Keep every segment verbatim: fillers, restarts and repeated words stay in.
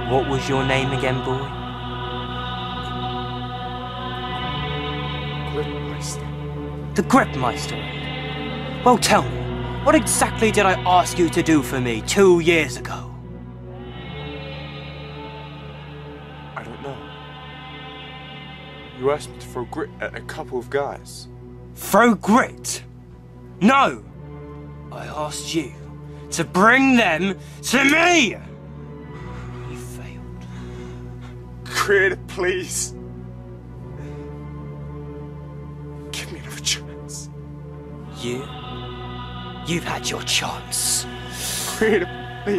What was your name again, boy? Gripmeister. The Gripmeister? Well, tell me, what exactly did I ask you to do for me two years ago? I don't know. You asked me to throw grit at a couple of guys. Throw grit? No! I asked you to bring them to me! You failed. Creator, please. Give me another chance. You? You've had your chance. Creator, please.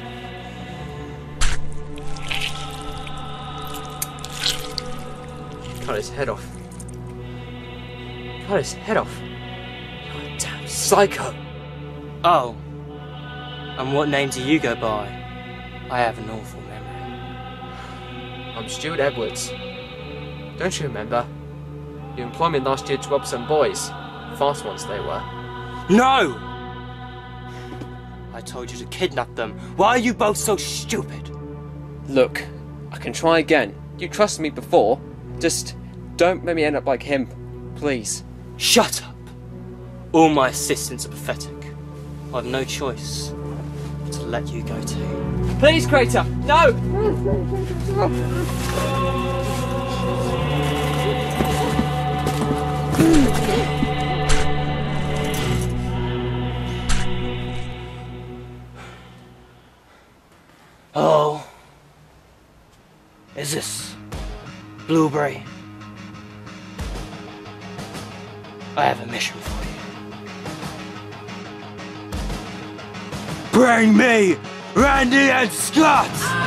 Cut his head off. Cut his head off. You're a damn psycho. Oh. And what name do you go by? I have an awful memory. I'm Stuart Edwards. Don't you remember? You employed me last year to rob some boys. Fast ones they were. No! I told you to kidnap them. Why are you both so stupid? Look, I can try again. You trusted me before. Just don't make me end up like him, please. Shut up! All my assistants are pathetic. I've no choice but to let you go too. Please, Crater, no! Hello? Is this Blueberry? I have a mission for you. Bring me Randy and Scott!